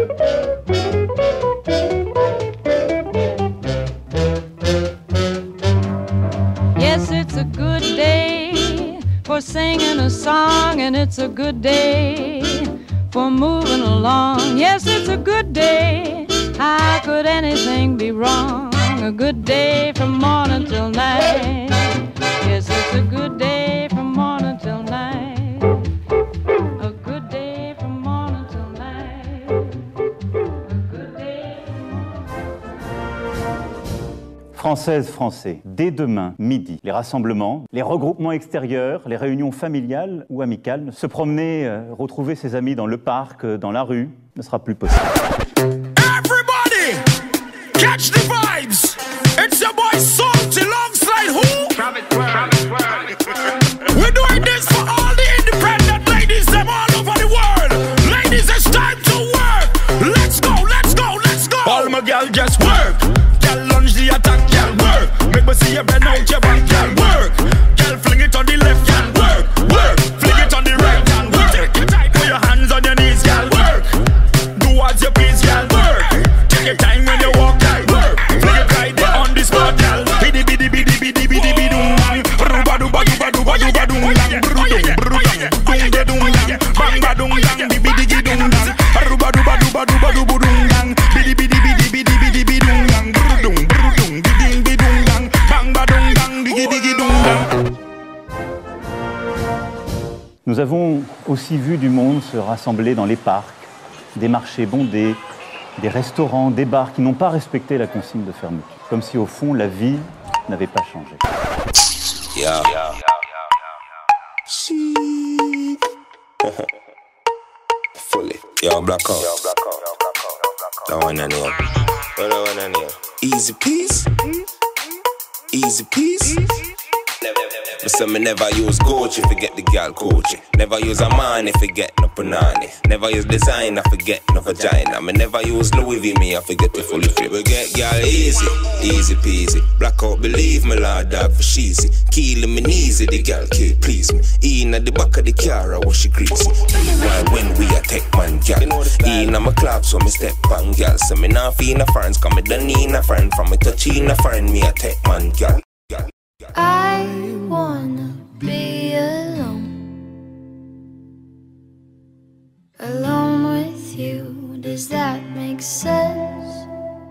Yes, it's a good day for singing a song, and it's a good day for moving along. Yes, it's a good day. How could anything be wrong? A good day from morning till night. Yes, it's a good day from morning till night. A good day from morning till night. A good day from morning. Françaises, Français, dès demain, midi, les rassemblements, les regroupements extérieurs, les réunions familiales ou amicales, se promener, retrouver ses amis dans le parc, dans la rue, ne sera plus possible. Everybody, catch the vibes. It's your boy Salty alongside who? We're doing this for all the independent ladies, them all over the world. Ladies, it's time to work. Let's go, let's go, let's go. All my gal just work. Gal lunge the attack, gal work. Make me see you bend out your back, gal work. Gal fling it on the left, gal work. Work, fling it on the right, gal work. Take your time, put your hands on your knees, gal work. Do as you please, gal work. Take your time when you walk, gal work. Fling it right there on the spot, gal. Bidi bidi bidi bidi bidi bidi dum bang. Ruba duba duba duba duba dum bang. Brudum brudum dung de dum bang. Bang ba dum bang. Bidi bidi dum bang. Ruba duba duba duba duba dum bang. Bidi bidi bidi bidi bidi bidi dum bang. Brudum brudum bidi bidi dum bang. Bang ba dum bang. Bidi bidi dum bang. Nous avons aussi vu du monde se rassembler dans les parcs, des marchés bondés, des restaurants, des bars qui n'ont pas respecté la consigne de fermeture. Comme si au fond la vie n'avait pas changé. Yeah. Fully. Yo, black out. That one and here. That one and here. Easy peasy. Easy peasy. But some me never use Gucci if you get the girl Gucci. Never use a man if you get no punani. Never use design if you get no vagina. Me never use Louis V, me if you get the fully free. We get girl easy, easy peasy. Blackout, believe me, Lord dog for cheesy. Killing me easy, the girl can't please me. In at the back of the car, I wash she greasy. Why when we attack man, girl? In at my club, so me step on girl. So me not feel no friends, come me done in a friend. From me touching a friend, me attack man, girl. I wanna be alone, alone with you, does that make sense?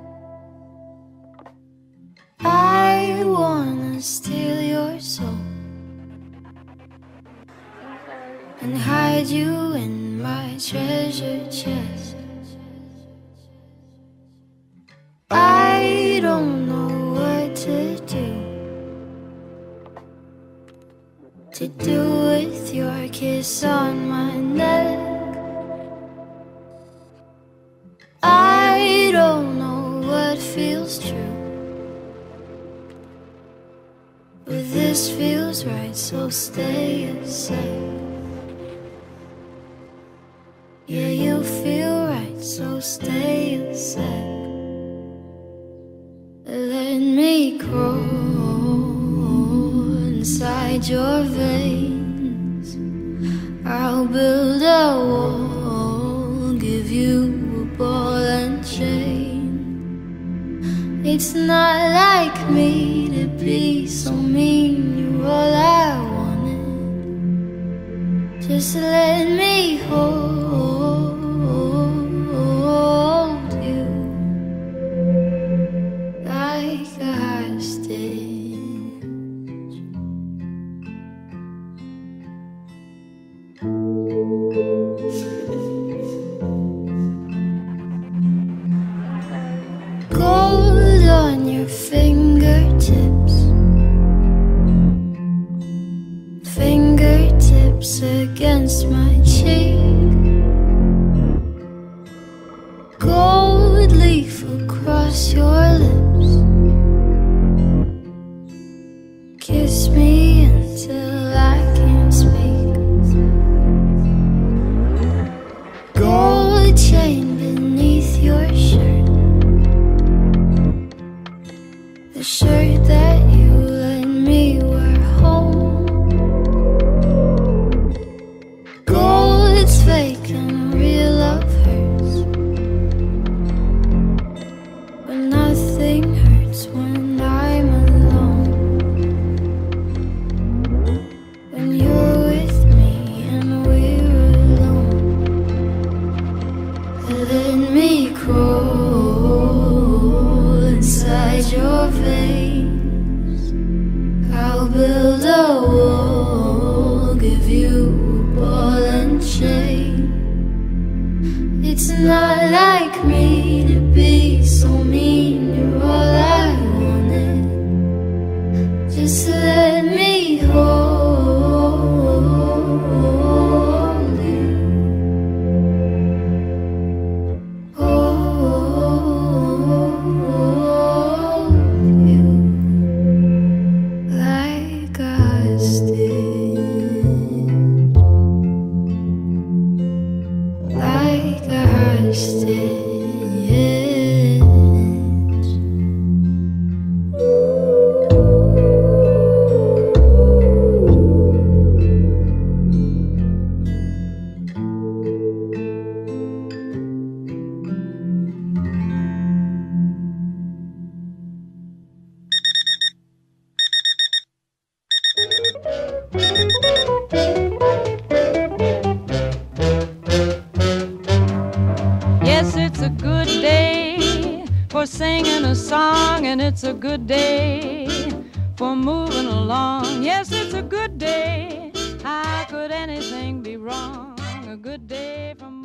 I wanna steal your soul and hide you in my treasure chest. I don't know what to do with your kiss on my neck. I don't know what feels true, but this feels right, so stay a sec. Yeah, you feel right, so stay a sec. Let me crawl inside your veins. I'll build a wall, give you a ball and chain. It's not like me to be so mean, you're all I wanted. Just let me hold you like a hostage. Gold on your fingertips, fingertips against my cheek. Gold leaf across your lips. Kiss me until I can't speak. Gold chain beneath your shirt, the shirt that you let me wear home. Gold's fake and real love hurts. inside your veins. I'll build a wall, give you a ball and chain. It's not like me to be so mean, you're all I wanted. Just let me hold you. Hold you like a hostage, like a hostage. Yes, it's a good day for singing a song, and it's a good day for moving along. Yes, it's a good day. How could anything be wrong? A good day for